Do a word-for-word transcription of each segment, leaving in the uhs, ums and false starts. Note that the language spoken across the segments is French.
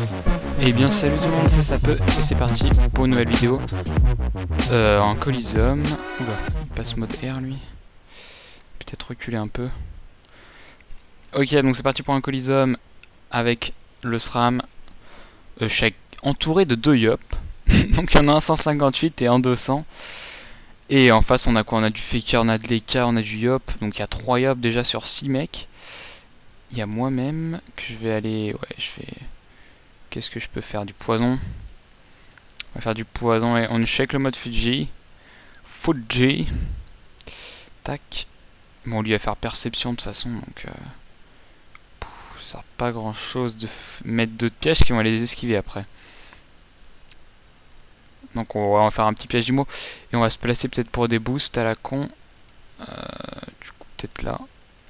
Eh bien salut tout le monde, c'est Sapeux et c'est parti pour une nouvelle vidéo euh, en Coliseum. Oula, il passe mode R lui. Peut-être reculer un peu. Ok, donc c'est parti pour un Coliseum avec le SRAM. Euh, je suis entouré de deux Yop. Donc il y en a un cent cinquante-huit et un deux cents. Et en face on a quoi? On a du Faker, on a de Leka, on a du Yop. Donc il y a trois Yop déjà sur six mecs. Il y a moi-même que je vais aller... Ouais, je vais... Qu'est-ce que je peux faire? Du poison. On va faire du poison et on check le mode Fuji. Fuji. Tac. Bon, lui va faire perception de toute façon, donc... Euh, pff, ça sert pas grand chose de mettre d'autres pièges qui vont les esquiver après. Donc on va en faire un petit piège d'Imo. Et on va se placer peut-être pour des boosts à la con. Euh, du coup, peut-être là.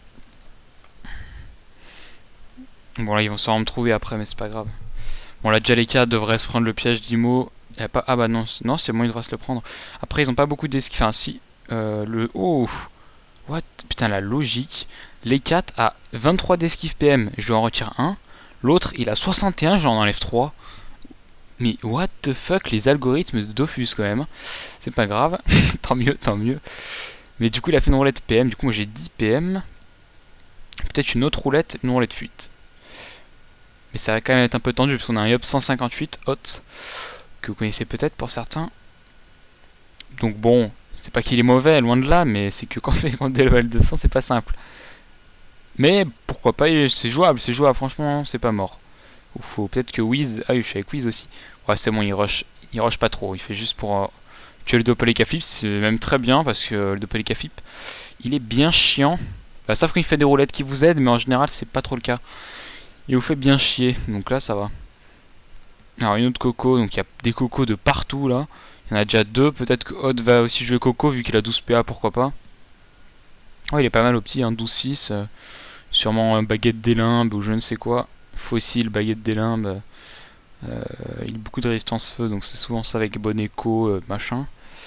Bon, là, ils vont sûrement me trouver après, mais c'est pas grave. Bon, la Jaleka devrait se prendre le piège d'Imo. Y a pas... Ah bah non, non c'est bon, il devrait se le prendre. Après, ils ont pas beaucoup d'esquives. Enfin, si. Euh, le... Oh! What? Putain, la logique. Les quatre a vingt-trois d'esquive P M. Je lui en retire un. L'autre, il a soixante et un, j'en enlève trois. Mais what the fuck, les algorithmes de Dofus quand même. C'est pas grave. Tant mieux, tant mieux. Mais du coup, il a fait une roulette P M. Du coup, moi j'ai dix P M. Peut-être une autre roulette, une roulette fuite. Mais ça va quand même être un peu tendu parce qu'on a un Yop cent cinquante-huit hot que vous connaissez peut-être pour certains. Donc bon, c'est pas qu'il est mauvais, loin de là, mais c'est que quand on est contre des level deux cents, c'est pas simple. Mais pourquoi pas, c'est jouable, c'est jouable, franchement, c'est pas mort. Ou faut peut-être que Wiz... Ah oui, je suis avec Wiz aussi. Ouais, c'est bon, il rush, il rush pas trop, il fait juste pour euh, tuer le Doppeleka Flip, c'est même très bien parce que euh, le Doppeleka Flip, il est bien chiant. Bah, sauf qu'il fait des roulettes qui vous aident, mais en général, c'est pas trop le cas. Il vous fait bien chier, donc là ça va. Alors une autre coco, donc il y a des cocos de partout là. Il y en a déjà deux, peut-être que Hot va aussi jouer coco vu qu'il a douze P A, pourquoi pas. Oh il est pas mal au petit, hein, douze six. Euh, sûrement euh, baguette des limbes ou je ne sais quoi. Fossile, baguette des limbes. Euh, il a beaucoup de résistance feu, donc c'est souvent ça avec bon écho, euh, machin.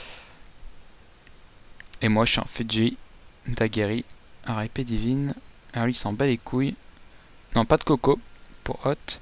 Et moi je suis un Fiji, Daguerri, R I P Divine. Alors lui il s'en bat les couilles. Non, pas de coco pour Hot.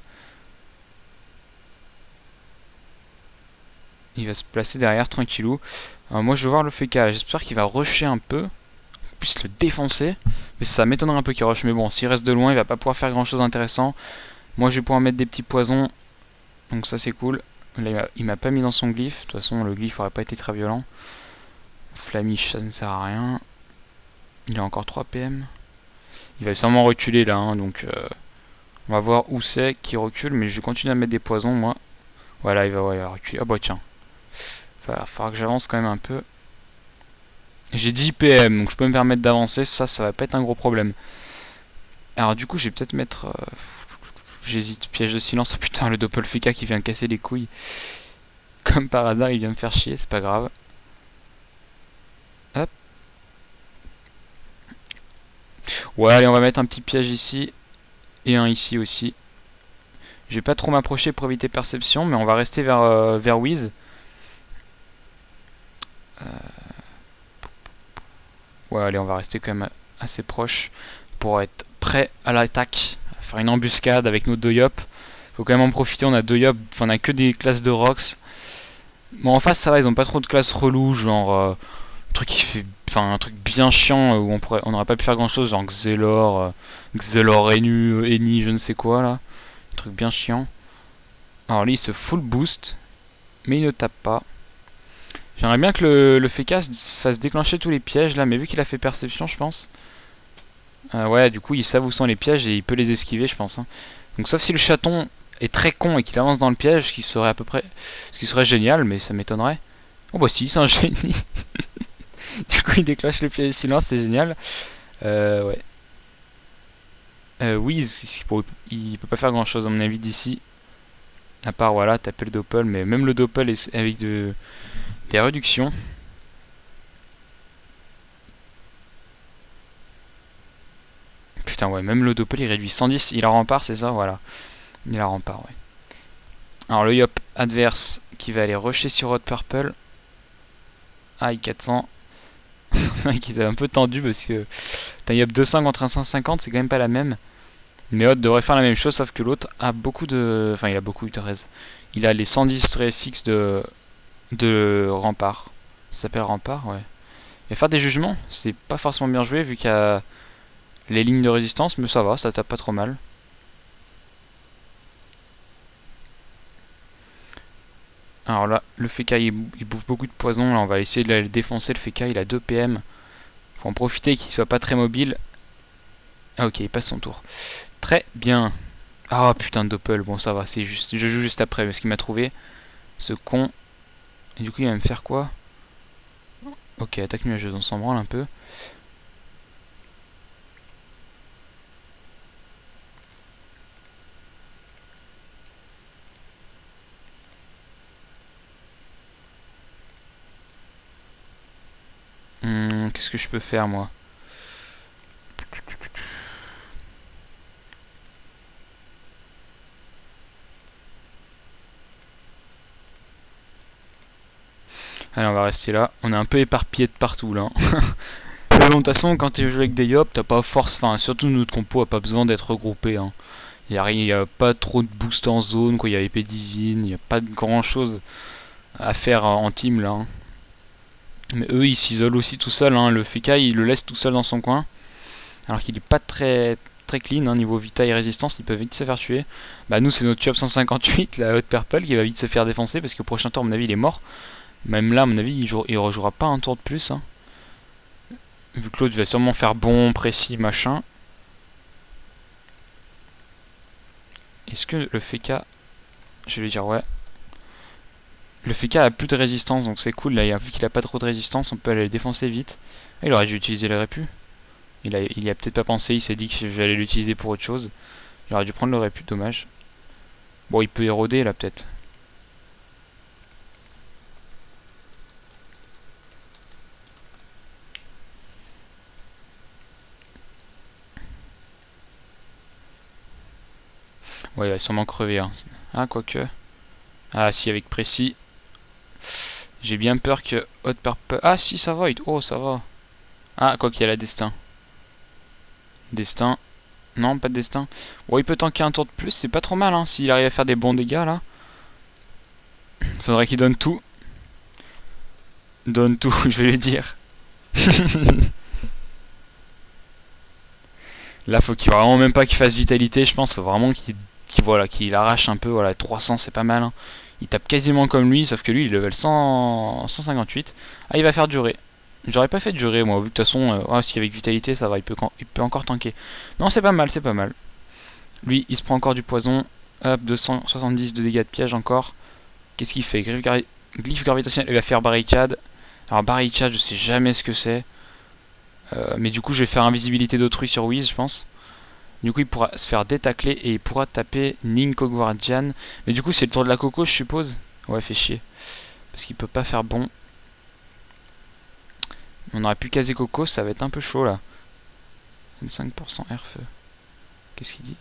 Il va se placer derrière tranquillou. Alors moi je vais voir le Feka. J'espère qu'il va rusher un peu. On puisse le défoncer. Mais ça m'étonnerait un peu qu'il rush. Mais bon, s'il reste de loin, il va pas pouvoir faire grand chose d'intéressant. Moi je vais pouvoir mettre des petits poisons. Donc ça c'est cool. Là, il m'a pas mis dans son glyphe. De toute façon le glyphe aurait pas été très violent. Flamiche, ça ne sert à rien. Il a encore trois P M. Il va sûrement reculer là. Hein, donc euh, on va voir où c'est qu'il recule. Mais je vais continuer à mettre des poisons moi. Voilà, il va, ouais, il va reculer. Ah bah tiens. Il va falloir que j'avance quand même un peu. J'ai dix P M, donc je peux me permettre d'avancer. Ça, ça va pas être un gros problème. Alors du coup, je vais peut-être mettre... Euh... J'hésite. Piège de silence. Oh putain, le Doppelfeka qui vient casser les couilles. Comme par hasard, il vient me faire chier. C'est pas grave. Hop. Ouais, allez, on va mettre un petit piège ici. Et un ici aussi. Je vais pas trop m'approcher pour éviter perception, mais on va rester vers, euh, vers Wiz. Euh... Ouais, allez, on va rester quand même assez proche pour être prêt à l'attaque. Faire une embuscade avec nos deux Yop. Faut quand même en profiter, on a deux Yop, enfin on a que des classes de Rox. Bon, en face, ça va, ils ont pas trop de classes reloues, genre euh, un truc qui fait, enfin un truc bien chiant euh, où on pourrait, on n'aurait pas pu faire grand chose, genre Xelor, euh, Xelor Enu, Eni, je ne sais quoi là. Un truc bien chiant. Alors lui, il se full boost, mais il ne tape pas. J'aimerais bien que le, le Feka se fasse déclencher tous les pièges là, mais vu qu'il a fait perception, je pense. Euh, ouais, du coup, il savent où sont les pièges et il peut les esquiver, je pense. Hein. Donc, sauf si le chaton est très con et qu'il avance dans le piège, ce qui serait à peu près. Ce qui serait génial, mais ça m'étonnerait. Oh, bah si, c'est un génie. Du coup, il déclenche le piège de silence, c'est génial. Euh, ouais. Euh, Wiz, il peut pas faire grand chose, à mon avis, d'ici. À part, voilà, taper le doppel, mais même le doppel est avec de. Des réductions. Putain ouais, même le doppel il réduit cent dix, il a rempart c'est ça, voilà. Il a rempart, ouais. Alors le Yop adverse qui va aller rusher sur Hot Purple. Aïe, quatre cents. C'est vrai qu'il est un peu tendu parce que... T'as un Yop deux cents contre un cent cinquante, c'est quand même pas la même. Mais Hot devrait faire la même chose, sauf que l'autre a beaucoup de... Enfin, il a beaucoup de res. Il a les cent dix traits fixes de, de rempart. Ça s'appelle rempart, ouais. Et faire des jugements, c'est pas forcément bien joué vu qu'il y a les lignes de résistance, mais ça va, ça tape pas trop mal. Alors là, le Feka il, il bouffe beaucoup de poison, là on va essayer de le défoncer, le Feka il a deux P M. Faut en profiter qu'il soit pas très mobile. Ah ok, il passe son tour. Très bien. Ah putain de doppel, bon ça va, c'est juste. Je joue juste après, parce qu'il m'a trouvé. Ce con. Et du coup il va me faire quoi? Ok, attaque nuageuse, on s'en branle un peu. Hum, Qu'est-ce que je peux faire moi? Allez, on va rester là. On est un peu éparpillé de partout là. Mais bon, de toute façon, quand tu joues avec des Yop, t'as pas force. Enfin, surtout notre compo a pas besoin d'être regroupé. Hein. Il n'y a, a pas trop de boost en zone, quoi. Il y a épée divine, il n'y a pas de grand chose à faire en team là. Hein. Mais eux, ils s'isolent aussi tout seuls. Hein. Le Feka, il le laisse tout seul dans son coin. Alors qu'il est pas très très clean, hein. Niveau vita et résistance, il peut vite se faire tuer. Bah, nous, c'est notre Yop cent cinquante-huit, la Hot Purple, qui va vite se faire défoncer parce que au prochain tour, à mon avis, il est mort. Même là, à mon avis, il, joue, il rejouera pas un tour de plus. Hein. Vu que l'autre va sûrement faire bon, précis, machin. Est-ce que le Feka... Je vais dire ouais. Le Feka a plus de résistance, donc c'est cool. Là, vu qu'il a pas trop de résistance, on peut aller le défoncer vite. Ah, il aurait dû utiliser le répu. Il, a, il y a peut-être pas pensé, il s'est dit que j'allais l'utiliser pour autre chose. Il aurait dû prendre le répu, dommage. Bon, il peut éroder là, peut-être. Ouais, il va sûrement crever. Hein. Ah, quoique. Ah, si, avec précis. J'ai bien peur que Hot Purple... Ah, si, ça va. Il... Oh, ça va. Ah, quoi qu'il y a la destin. Destin. Non, pas de destin. Bon, il peut tanker un tour de plus. C'est pas trop mal, hein. S'il arrive à faire des bons dégâts, là. Faudrait qu'il donne tout. Donne tout, je vais lui dire. Là, faut qu'il vraiment même pas qu'il fasse vitalité. Je pense faut vraiment qu'il qu voilà, qu'il arrache un peu. Voilà, trois cents, c'est pas mal. Hein. Il tape quasiment comme lui, sauf que lui, il level cent... cent cinquante-huit. Ah, il va faire durer. J'aurais pas fait durer, moi, vu que de toute façon, euh, oh, si avec vitalité, ça va, il peut, il peut encore tanker. Non, c'est pas mal, c'est pas mal. Lui, il se prend encore du poison. Hop, deux cent soixante-dix de dégâts de piège encore. Qu'est-ce qu'il fait? Glyphe, gravi Glyphe gravitationnel, il va faire barricade. Alors, barricade, je sais jamais ce que c'est. Euh, mais du coup, je vais faire invisibilité d'autrui sur Wiz, je pense. Du coup, il pourra se faire détacler et il pourra taper Ninko Guardian. Mais du coup, c'est le tour de la Coco, je suppose. Ouais, fait chier. Parce qu'il peut pas faire bon. On aurait pu caser Coco, ça va être un peu chaud là. vingt-cinq pour cent air feu. Qu'est-ce qu'il dit?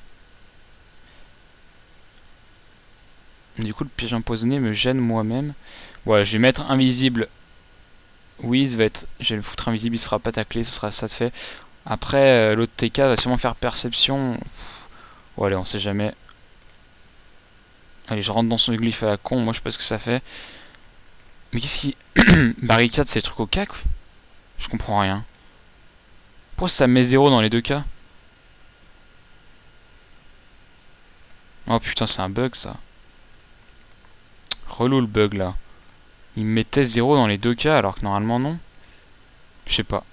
Du coup, le piège empoisonné me gêne moi-même. Voilà, je vais mettre invisible. Wiz va être. Je vais le foutre invisible, il sera pas taclé, ce sera ça de fait. Après, euh, l'autre T K va sûrement faire perception. Bon, allez, on sait jamais. Allez, je rentre dans son glyphe à la con, moi je sais pas ce que ça fait. Mais qu'est-ce qui. Barricade, c'est le truc au cac? Je comprends rien. Pourquoi ça met zéro dans les deux cas? Oh putain, c'est un bug ça. Relou le bug là. Il mettait zéro dans les deux cas alors que normalement non. Je sais pas.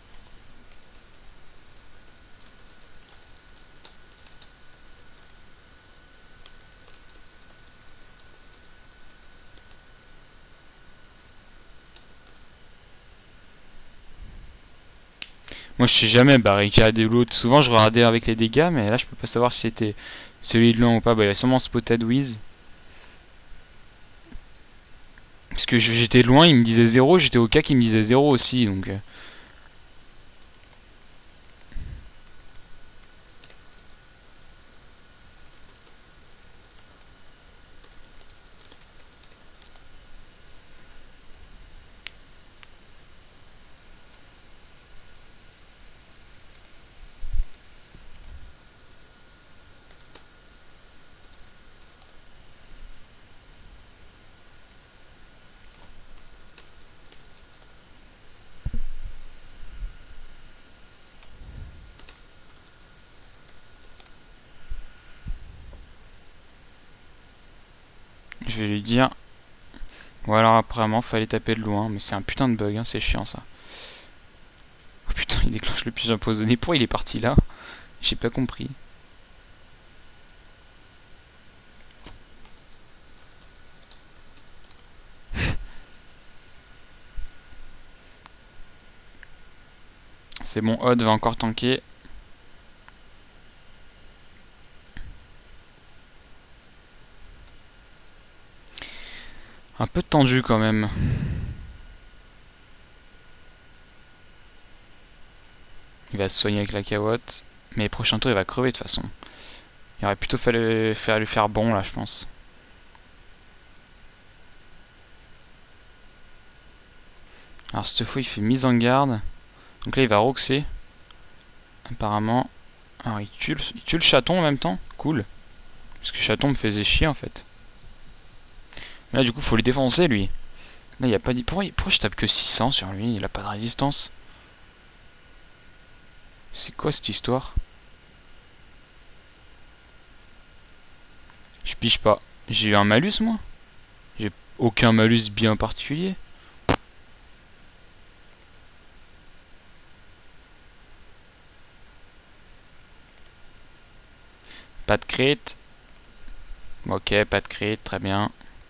Moi je sais jamais barricade ou l'autre. Souvent je regardais avec les dégâts mais là je peux pas savoir si c'était celui de loin ou pas. Bah il y a sûrement Spotted Wiz. Parce que j'étais loin, il me disait zéro, j'étais au cas qui me disait zéro aussi donc... Euh. Je vais lui dire. Ou alors apparemment fallait taper de loin. Mais c'est un putain de bug, hein, c'est chiant ça. Oh putain, il déclenche le piège empoisonné. Pourquoi il est parti là? J'ai pas compris. C'est bon, Odd va encore tanker. Un peu tendu quand même. Il va se soigner avec la cawotte. Mais prochain tour il va crever de toute façon. Il aurait plutôt fallu faire, lui faire bon là je pense. Alors cette fois il fait mise en garde. Donc là il va roxer. Apparemment. Alors il tue, le, il tue le chaton en même temps. Cool. Parce que le chaton me faisait chier en fait. Là du coup faut le défoncer lui. Là il a pas dit. Pourquoi, pourquoi je tape que six cents sur lui? Il a pas de résistance. C'est quoi cette histoire? Je pige pas. J'ai eu un malus moi? J'ai aucun malus bien particulier. Pas de crit. Ok, pas de crit, très bien.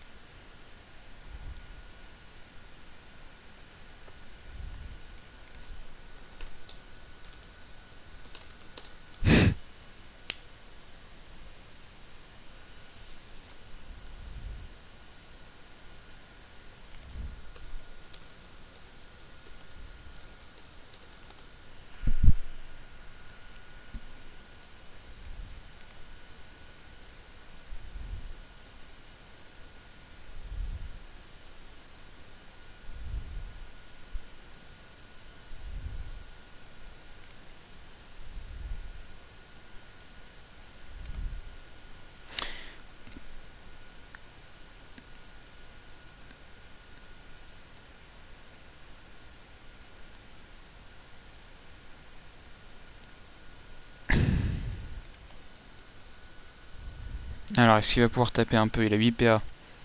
Alors, est-ce qu'il va pouvoir taper un peu? Il a huit P A.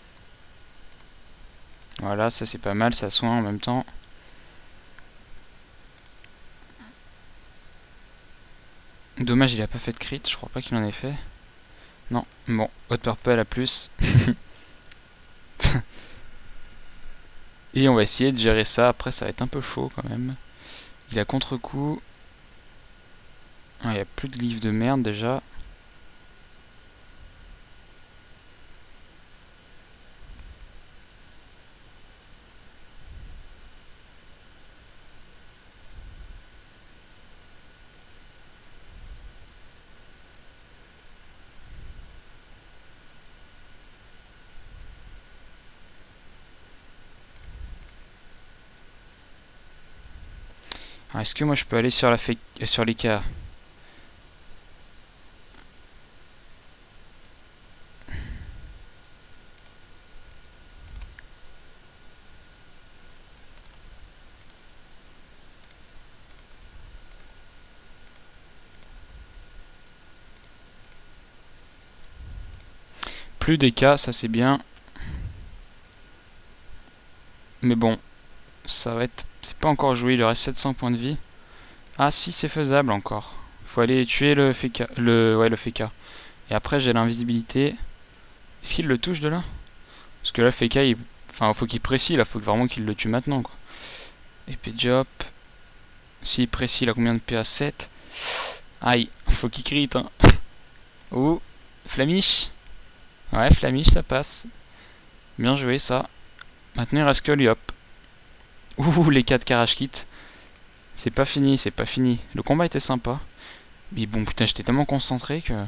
Voilà, ça c'est pas mal, ça soigne en même temps. Dommage, il a pas fait de crit, je crois pas qu'il en ait fait. Non, bon, Hot Purple à plus. Et on va essayer de gérer ça, après ça va être un peu chaud quand même. Il a contre-coup. Ah, il y a plus de glyphes de merde déjà. Est-ce que moi je peux aller sur la fake, euh, sur l'écart? Plus des cas, ça c'est bien. Mais bon, ça va être... C'est pas encore joué, il lui reste sept cents points de vie. Ah si, c'est faisable encore. Faut aller tuer le F K. Le, ouais, le F K. Et après j'ai l'invisibilité. Est-ce qu'il le touche de là? Parce que là, F K, il... Enfin, faut qu'il précise, là, faut vraiment qu'il le tue maintenant, quoi. Épée job. S'il précise, il a combien de P A? sept. Aïe, faut qu'il crit, hein. Ouh, Flamiche. Ouais, Flamiche, ça passe. Bien joué, ça. Maintenant, il reste que lui, hop. Ouh, les quatre Carrage Kit. C'est pas fini, c'est pas fini. Le combat était sympa. Mais bon, putain, j'étais tellement concentré que...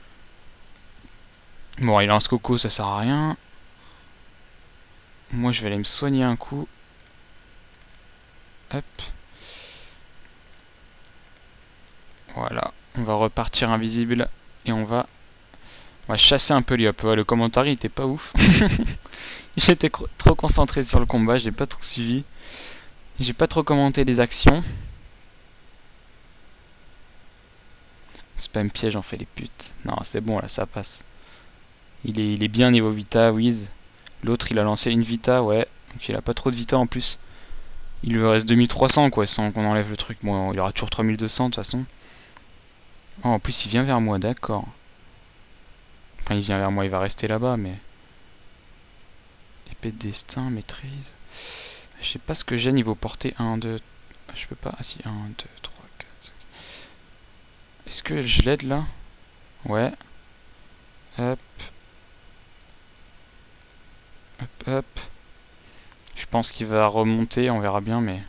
Bon, il lance Coco, ça sert à rien. Moi, je vais aller me soigner un coup. Hop. Voilà. On va repartir invisible. Et on va... On va chasser un peu Liop. Ouais, le commentaire, il était pas ouf. J'étais trop concentré sur le combat, j'ai pas trop suivi. J'ai pas trop commenté les actions. Spam piège, en fait les putes. Non, c'est bon, là, ça passe. Il est, il est bien niveau Vita, Wiz. L'autre il a lancé une Vita, ouais. Donc il a pas trop de Vita en plus. Il lui reste deux mille trois cents quoi, sans qu'on enlève le truc. Bon, il aura toujours trois mille deux cents de toute façon. Oh, en plus il vient vers moi, d'accord. Enfin il vient vers moi, il va rester là-bas, mais... Épée de destin, maîtrise... Je sais pas ce que j'ai niveau portée. un, deux... Je peux pas... Ah si, un, deux, trois, quatre, cinq... Est-ce que je l'aide là? Ouais. Hop. Hop, hop. Je pense qu'il va remonter, on verra bien, mais...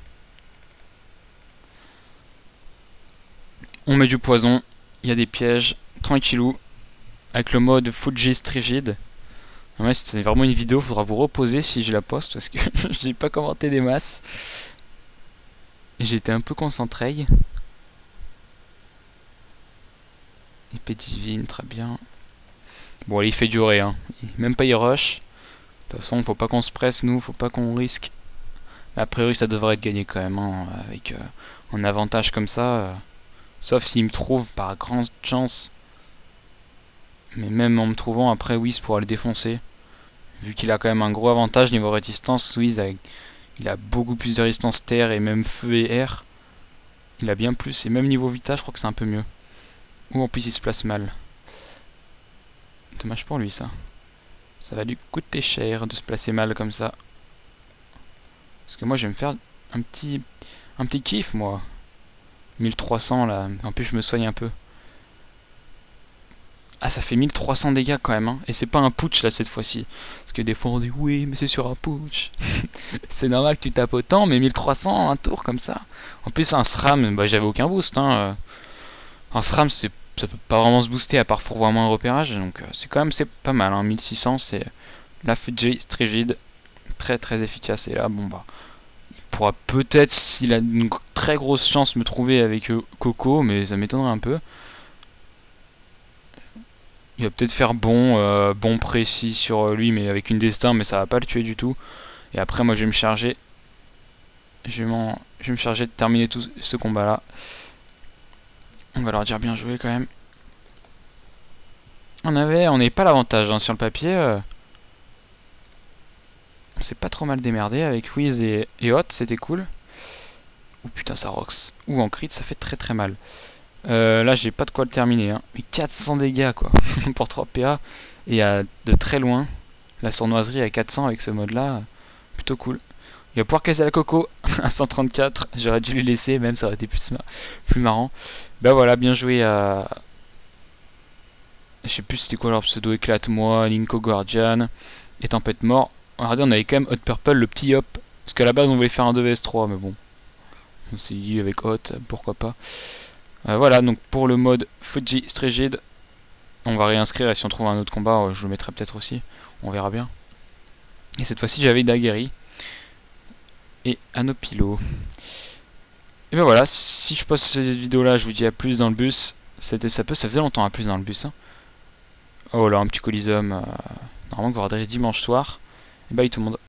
On met du poison, il y a des pièges, tranquillou, avec le mode Fuji Strigid. Ouais, c'est vraiment une vidéo, faudra vous reposer si je la poste, parce que je n'ai pas commenté des masses. J'ai été un peu concentré. Épée divine, très bien. Bon, allez, il fait durer, hein. Même pas il rush. De toute façon, faut pas qu'on se presse, nous, faut pas qu'on risque. Mais a priori, ça devrait être gagné quand même, hein, avec euh, un avantage comme ça. Euh, sauf s'il me trouve par grande chance. Mais même en me trouvant, après, Wiz pourra le défoncer. Vu qu'il a quand même un gros avantage niveau résistance, Wiz a, il a beaucoup plus de résistance terre et même feu et air. Il a bien plus, et même niveau vita, je crois que c'est un peu mieux. Ou en plus, il se place mal. Dommage pour lui, ça. Ça va lui coûter cher de se placer mal comme ça. Parce que moi, je vais me faire un petit, un petit kiff, moi. mille trois cents, là. En plus, je me soigne un peu. Ah, ça fait mille trois cents dégâts, quand même. Hein. Et c'est pas un putsch, là, cette fois-ci. Parce que des fois, on dit, oui, mais c'est sur un putsch. C'est normal que tu tapes autant, mais mille trois cents, un tour, comme ça. En plus, un SRAM, bah, j'avais aucun boost. Hein. Un SRAM, c'est... ça peut pas vraiment se booster à part fourvoiement et repérage, donc euh, c'est quand même c'est pas mal, hein. mille six cents c'est la Fuji Strigid, très très efficace, et là bon bah il pourra peut-être, s'il a une très grosse chance, me trouver avec euh, Coco, mais ça m'étonnerait un peu. Il va peut-être faire bon, euh, bon précis sur lui, mais avec une destin, mais ça va pas le tuer du tout. Et après moi je vais me charger, je vais, je vais me charger de terminer tout ce combat là. On va leur dire bien joué quand même. On avait, on n'est pas l'avantage hein, sur le papier. Euh, on s'est pas trop mal démerdé avec Wiz et, et Hot, c'était cool. Ouh putain ça rocks. Ou en crit ça fait très très mal. Euh, là j'ai pas de quoi le terminer. Hein. Mais quatre cents dégâts quoi. Pour trois P A. Et à de très loin. La sournoiserie à quatre cents avec ce mode là. Plutôt cool. Il va pouvoir casser la Coco à cent trente-quatre. J'aurais dû lui laisser, même ça aurait été plus, plus marrant. Bah voilà, bien joué à... Je sais plus c'était quoi leur pseudo, éclate-moi, Linko Guardian et Tempête Mort. Regardez, on avait quand même Hot Purple, le petit Hop. Parce qu'à la base on voulait faire un deux vs trois, mais bon. On s'est dit avec Hot, pourquoi pas. Euh, voilà, donc pour le mode Fuji Strigid, on va réinscrire et si on trouve un autre combat, je le mettrai peut-être aussi. On verra bien. Et cette fois-ci j'avais Daguerre. Et Anopilo. Et ben voilà, si je poste cette vidéo là, je vous dis à plus dans le bus. C'était ça peut, ça faisait longtemps à plus dans le bus. Hein. Oh là, un petit Coliseum. Euh, normalement, vous regarderez dimanche soir. Et bye tout le monde.